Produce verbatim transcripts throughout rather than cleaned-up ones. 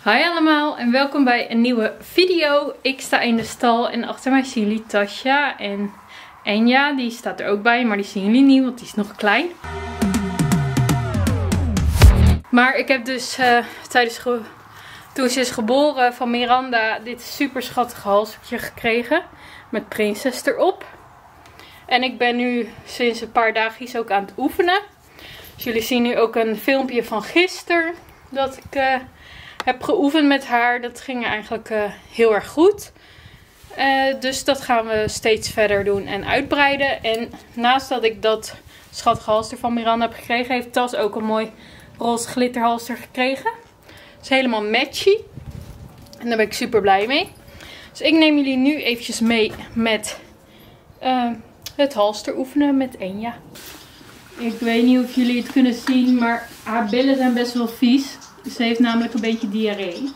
Hi allemaal en welkom bij een nieuwe video. Ik sta in de stal en achter mij zien jullie Tasja en Enja. Die staat er ook bij, maar die zien jullie niet, want die is nog klein. Maar ik heb dus uh, tijdens toen ze is geboren van Miranda dit super schattige halsje gekregen. Met prinses erop. En ik ben nu sinds een paar dagjes ook aan het oefenen. Dus jullie zien nu ook een filmpje van gisteren dat ik uh, heb geoefend met haar. Dat ging eigenlijk uh, heel erg goed. Uh, dus dat gaan we steeds verder doen en uitbreiden. En naast dat ik dat schattige halster van Miranda heb gekregen, heeft Tas ook een mooi roze glitterhalster gekregen. Het is helemaal matchy. En daar ben ik super blij mee. Dus ik neem jullie nu eventjes mee met uh, het halster oefenen met Enja. Ik weet niet of jullie het kunnen zien, maar haar billen zijn best wel vies. Ze heeft namelijk een beetje diarree.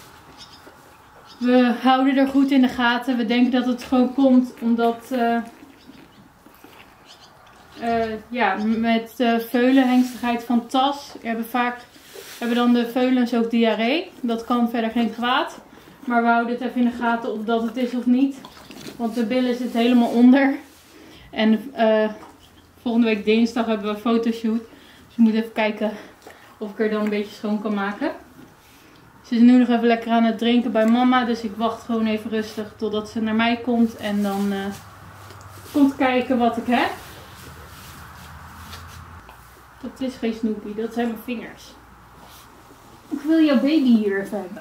We houden er goed in de gaten. We denken dat het gewoon komt omdat uh, uh, ja, met de veulenhengstigheid van Tas hebben vaak hebben dan de veulens ook diarree. Dat kan verder geen kwaad. Maar we houden het even in de gaten of dat het is of niet. Want de billen zitten helemaal onder. En uh, volgende week dinsdag hebben we een fotoshoot. Dus we moeten even kijken of ik er dan een beetje schoon kan maken. Ze is nu nog even lekker aan het drinken bij mama. Dus ik wacht gewoon even rustig totdat ze naar mij komt. En dan uh, komt kijken wat ik heb. Dat is geen Snoopy, dat zijn mijn vingers. Ik wil jouw baby hier even hebben.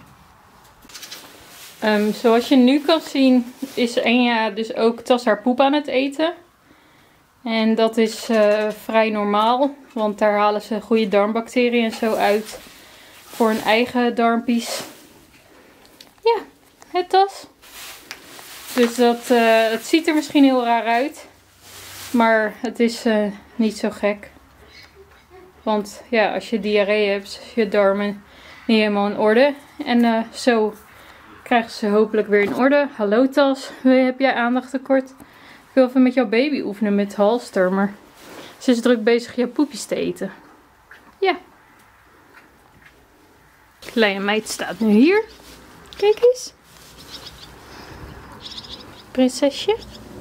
Um, zoals je nu kan zien is Enja dus ook Tas haar poep aan het eten. En dat is uh, vrij normaal, want daar halen ze goede darmbacteriën en zo uit voor hun eigen darmpies. Ja, het Tas. Dus dat, uh, het ziet er misschien heel raar uit, maar het is uh, niet zo gek. Want ja, als je diarree hebt, is je darmen niet helemaal in orde. En uh, zo krijgen ze hopelijk weer in orde. Hallo Tas, heb jij aandachttekort? Ik wil even met jouw baby oefenen met halster, maar ze is druk bezig jouw poepjes te eten. Ja. Kleine meid staat nu hier. Kijk eens. Prinsesje.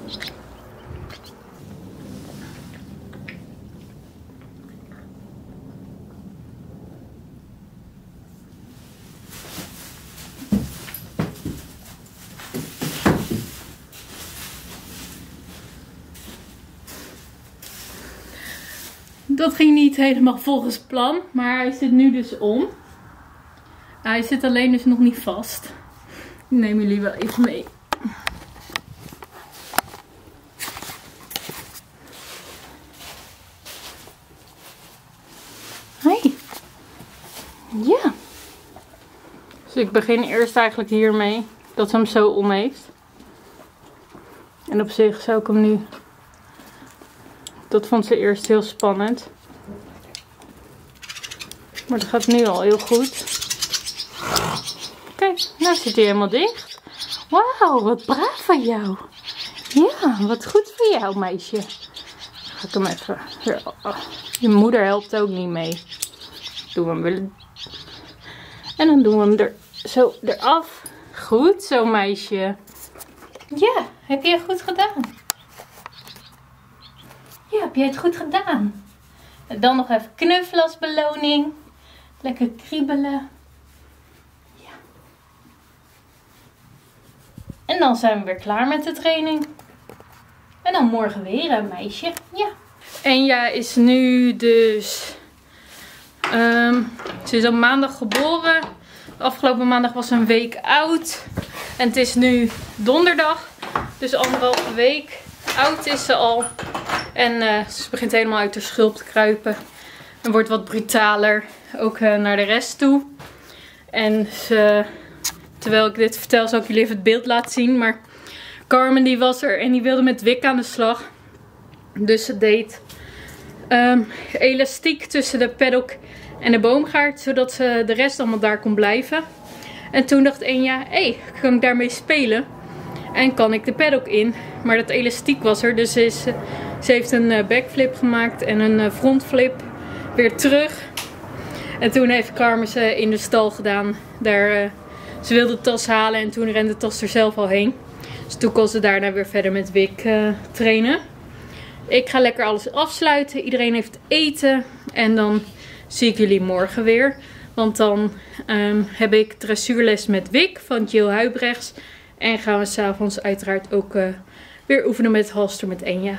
Dat ging niet helemaal volgens plan, maar hij zit nu dus om. Hij zit alleen dus nog niet vast. Ik neem jullie wel even mee. Hoi. Ja. Dus ik begin eerst eigenlijk hiermee, dat ze hem zo om heeft. En op zich zou ik hem nu... Dat vond ze eerst heel spannend. Maar dat gaat nu al heel goed. Kijk, nou zit hij helemaal dicht. Wauw, wat braaf van jou. Ja, wat goed voor jou, meisje. Ga ik hem even... Hier. Je moeder helpt ook niet mee. Doen we hem weer. En dan doen we hem er zo eraf. Goed zo, meisje. Ja, heb je het goed gedaan. Ja, heb jij het goed gedaan. En dan nog even knuffelen als beloning. Lekker kriebelen. Ja. En dan zijn we weer klaar met de training. En dan morgen weer een meisje. Ja. Enja is nu dus... Um, ze is op maandag geboren. Afgelopen maandag was ze een week oud. En het is nu donderdag. Dus anderhalve week oud is ze al. En uh, ze begint helemaal uit haar schulp te kruipen. En wordt wat brutaler. Ook uh, naar de rest toe. En ze, terwijl ik dit vertel, zal ik jullie even het beeld laten zien. Maar Carmen die was er en die wilde met Wik aan de slag. Dus ze deed um, elastiek tussen de paddock en de boomgaard. Zodat ze de rest allemaal daar kon blijven. En toen dacht Enja, hé, hey, kan ik daarmee spelen? En kan ik de paddock in? Maar dat elastiek was er, dus ze, is, ze heeft een backflip gemaakt en een frontflip weer terug. En toen heeft Carmen ze in de stal gedaan. Daar, uh, ze wilde de tas halen en toen rende de tas er zelf al heen. Dus toen kon ze daarna weer verder met Wick uh, trainen. Ik ga lekker alles afsluiten. Iedereen heeft eten. En dan zie ik jullie morgen weer. Want dan um, heb ik dressuurles met Wick van Jill Huibrechts. En gaan we s'avonds uiteraard ook uh, weer oefenen met halster met Enja.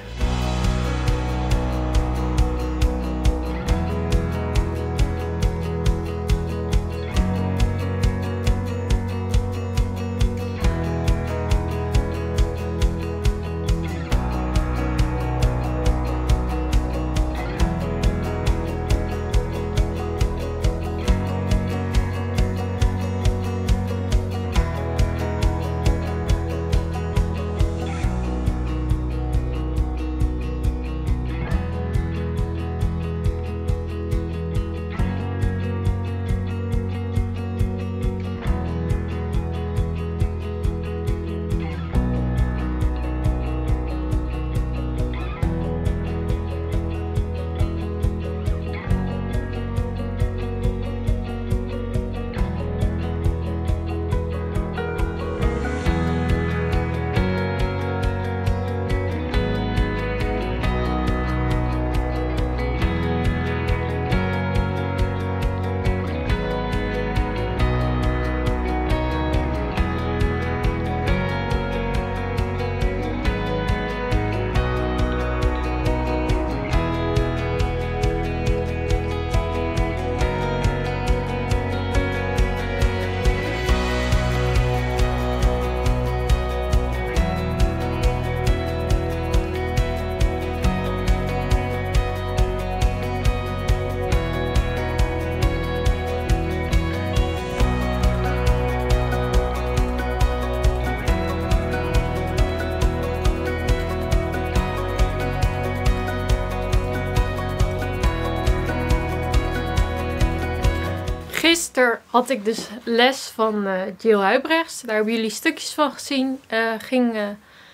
Gisteren had ik dus les van uh, Jill Huibrechts. Daar hebben jullie stukjes van gezien. Uh, ging, uh,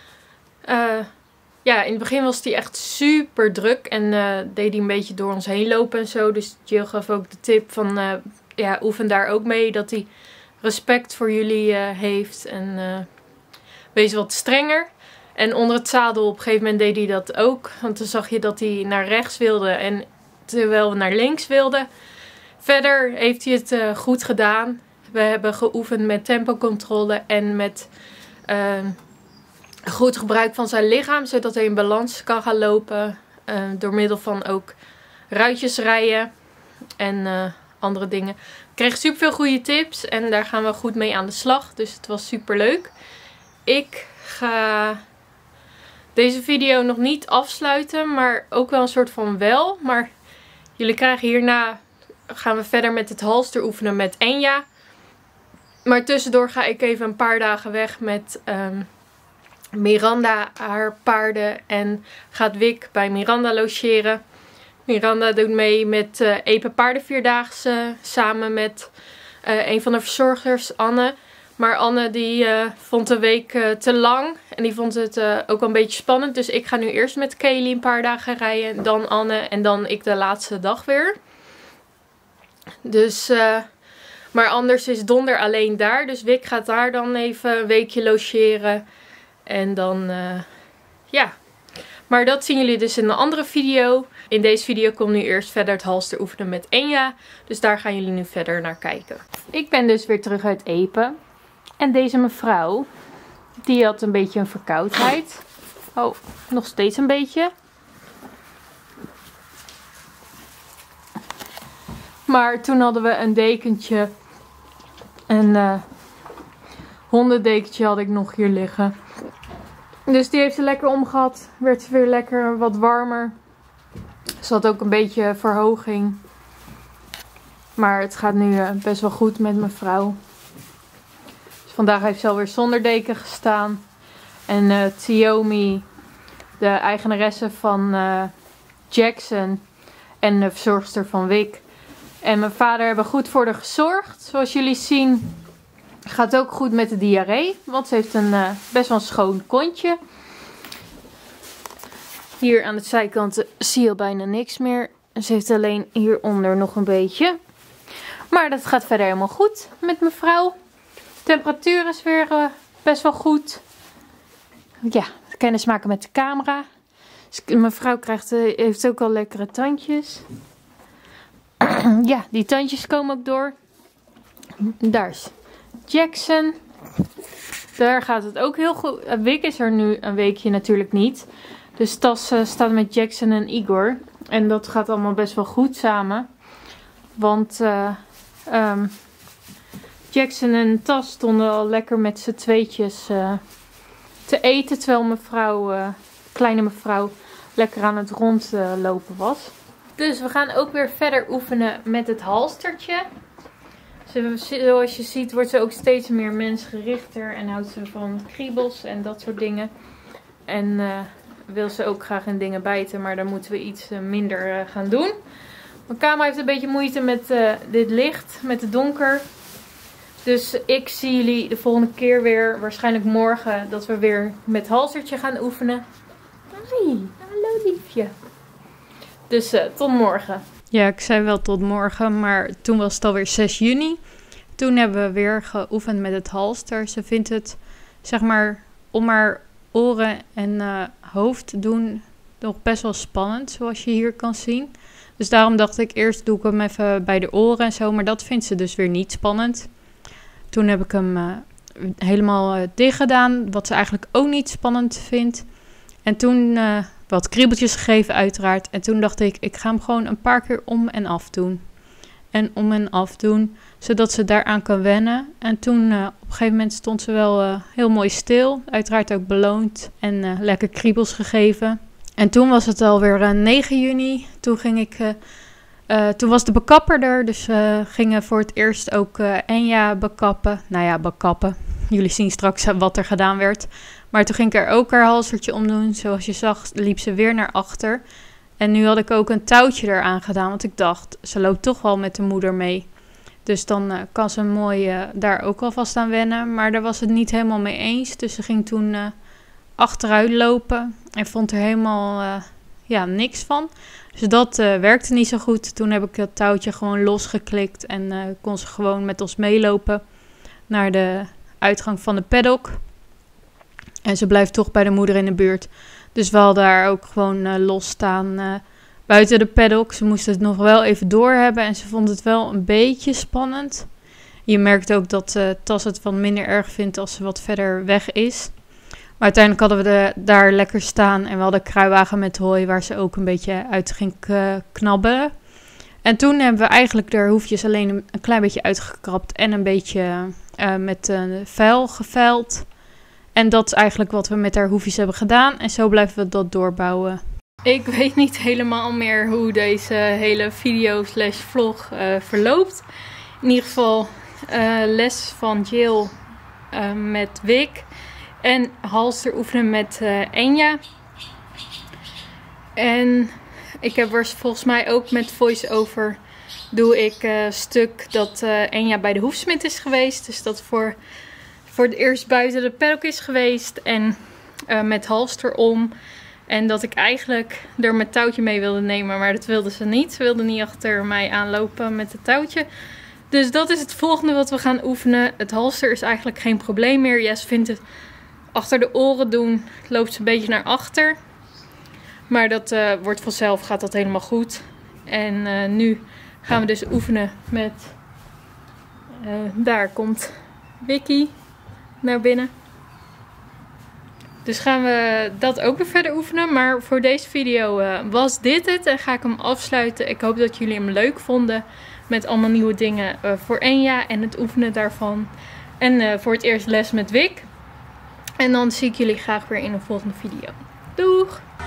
uh, ja, in het begin was die echt super druk. En uh, deed hij een beetje door ons heen lopen en zo. Dus Jill gaf ook de tip van, uh, ja, oefen daar ook mee. Dat hij respect voor jullie uh, heeft. En uh, wees wat strenger. En onder het zadel op een gegeven moment deed hij dat ook. Want toen zag je dat hij naar rechts wilde. En terwijl we naar links wilden. Verder heeft hij het uh, goed gedaan. We hebben geoefend met tempocontrole en met uh, goed gebruik van zijn lichaam. Zodat hij in balans kan gaan lopen. Uh, door middel van ook ruitjes rijden en uh, andere dingen. Ik kreeg super veel goede tips en daar gaan we goed mee aan de slag. Dus het was super leuk. Ik ga deze video nog niet afsluiten, maar ook wel een soort van wel. Maar jullie krijgen hierna... gaan we verder met het halster oefenen met Enja. Maar tussendoor ga ik even een paar dagen weg met um, Miranda, haar paarden. En gaat Wick bij Miranda logeren. Miranda doet mee met uh, Epe Paardenvierdaagse. Samen met uh, een van de verzorgers, Anne. Maar Anne die uh, vond de week uh, te lang. En die vond het uh, ook wel een beetje spannend. Dus ik ga nu eerst met Kaylee een paar dagen rijden. Dan Anne en dan ik de laatste dag weer. Dus, uh, maar anders is Donder alleen daar. Dus Wick gaat daar dan even een weekje logeren. En dan, uh, ja. Maar dat zien jullie dus in een andere video. In deze video komt nu eerst verder het halster oefenen met Enja. Dus daar gaan jullie nu verder naar kijken. Ik ben dus weer terug uit Epe. En deze mevrouw, die had een beetje een verkoudheid. Oh, nog steeds een beetje. Maar toen hadden we een dekentje. Een uh, hondendekentje had ik nog hier liggen. Dus die heeft ze lekker omgehad. Werd ze weer lekker wat warmer. Ze had ook een beetje verhoging. Maar het gaat nu uh, best wel goed met mevrouw. Dus vandaag heeft ze alweer zonder deken gestaan. En uh, Tiomi, de eigenaresse van uh, Jackson. En de verzorgster van Wick. En mijn vader hebben goed voor haar gezorgd. Zoals jullie zien gaat het ook goed met de diarree. Want ze heeft een uh, best wel een schoon kontje. Hier aan de zijkanten zie je al bijna niks meer. Ze heeft alleen hieronder nog een beetje. Maar dat gaat verder helemaal goed met mevrouw. De temperatuur is weer uh, best wel goed. Ja, kennis maken met de camera. Dus mevrouw krijgt, uh, heeft ook al lekkere tandjes. Ja, die tandjes komen ook door. Daar is Jackson. Daar gaat het ook heel goed. Wick is er nu een weekje natuurlijk niet. Dus Tas uh, staat met Jackson en Igor. En dat gaat allemaal best wel goed samen. Want uh, um, Jackson en Tas stonden al lekker met z'n tweetjes uh, te eten. Terwijl mevrouw, uh, kleine mevrouw lekker aan het rondlopen uh, was. Dus we gaan ook weer verder oefenen met het halstertje. Zoals je ziet wordt ze ook steeds meer mensgerichter. En houdt ze van kriebels en dat soort dingen. En uh, wil ze ook graag in dingen bijten. Maar dan moeten we iets uh, minder uh, gaan doen. Mijn camera heeft een beetje moeite met uh, dit licht. Met het donker. Dus ik zie jullie de volgende keer weer. Waarschijnlijk morgen. Dat we weer met halstertje gaan oefenen. Hoi, hallo liefje. Dus uh, tot morgen. Ja, ik zei wel tot morgen, maar toen was het alweer zes juni. Toen hebben we weer geoefend met het halster. Ze vindt het, zeg maar, om haar oren en uh, hoofd te doen nog best wel spannend, zoals je hier kan zien. Dus daarom dacht ik, eerst doe ik hem even bij de oren en zo, maar dat vindt ze dus weer niet spannend. Toen heb ik hem uh, helemaal uh, dicht gedaan, wat ze eigenlijk ook niet spannend vindt. En toen uh, wat kriebeltjes gegeven uiteraard. En toen dacht ik, ik ga hem gewoon een paar keer om en af doen. En om en af doen, zodat ze daaraan kan wennen. En toen uh, op een gegeven moment stond ze wel uh, heel mooi stil. Uiteraard ook beloond en uh, lekker kriebels gegeven. En toen was het alweer uh, negen juni. Toen ging ik... Uh, uh, toen was de bekapper er. Dus we gingen voor het eerst ook uh, Enja bekappen. Nou ja, bekappen. Jullie zien straks wat er gedaan werd. Maar toen ging ik er ook haar halsertje omdoen. Zoals je zag liep ze weer naar achter. En nu had ik ook een touwtje eraan gedaan. Want ik dacht, ze loopt toch wel met de moeder mee. Dus dan uh, kan ze mooi uh, daar ook alvast aan wennen. Maar daar was het niet helemaal mee eens. Dus ze ging toen uh, achteruit lopen. En vond er helemaal uh, ja, niks van. Dus dat uh, werkte niet zo goed. Toen heb ik het touwtje gewoon losgeklikt. En uh, kon ze gewoon met ons meelopen naar de uitgang van de paddock. En ze blijft toch bij de moeder in de buurt. Dus we hadden haar ook gewoon uh, los staan uh, buiten de paddock. Ze moest het nog wel even doorhebben. En ze vond het wel een beetje spannend. Je merkt ook dat uh, Tas het wat minder erg vindt als ze wat verder weg is. Maar uiteindelijk hadden we de, daar lekker staan. En we hadden een kruiwagen met hooi waar ze ook een beetje uit ging uh, knabbelen. En toen hebben we eigenlijk de hoefjes alleen een, een klein beetje uitgekrapt. En een beetje uh, met een vuil geveild. En dat is eigenlijk wat we met haar hoefjes hebben gedaan. En zo blijven we dat doorbouwen. Ik weet niet helemaal meer hoe deze hele video slash vlog uh, verloopt. In ieder geval uh, les van Jill uh, met Wick. En halster oefenen met uh, Enja. En ik heb er volgens mij ook met voice-over doe ik uh, stuk dat uh, Enja bij de hoefsmid is geweest. Dus dat voor... voor het eerst buiten de paddock is geweest. En uh, met halster om. En dat ik eigenlijk er mijn touwtje mee wilde nemen. Maar dat wilde ze niet. Ze wilde niet achter mij aanlopen met het touwtje. Dus dat is het volgende wat we gaan oefenen. Het halster is eigenlijk geen probleem meer. Ja, ze vindt het achter de oren doen. Loopt ze een beetje naar achter. Maar dat uh, wordt vanzelf. Gaat dat helemaal goed. En uh, nu gaan we dus oefenen met... Uh, daar komt Vicky naar binnen. Dus gaan we dat ook weer verder oefenen. Maar voor deze video uh, was dit het. En ga ik hem afsluiten. Ik hoop dat jullie hem leuk vonden. Met allemaal nieuwe dingen uh, voor Enja. En het oefenen daarvan. En uh, voor het eerst les met Wick. En dan zie ik jullie graag weer in een volgende video. Doeg!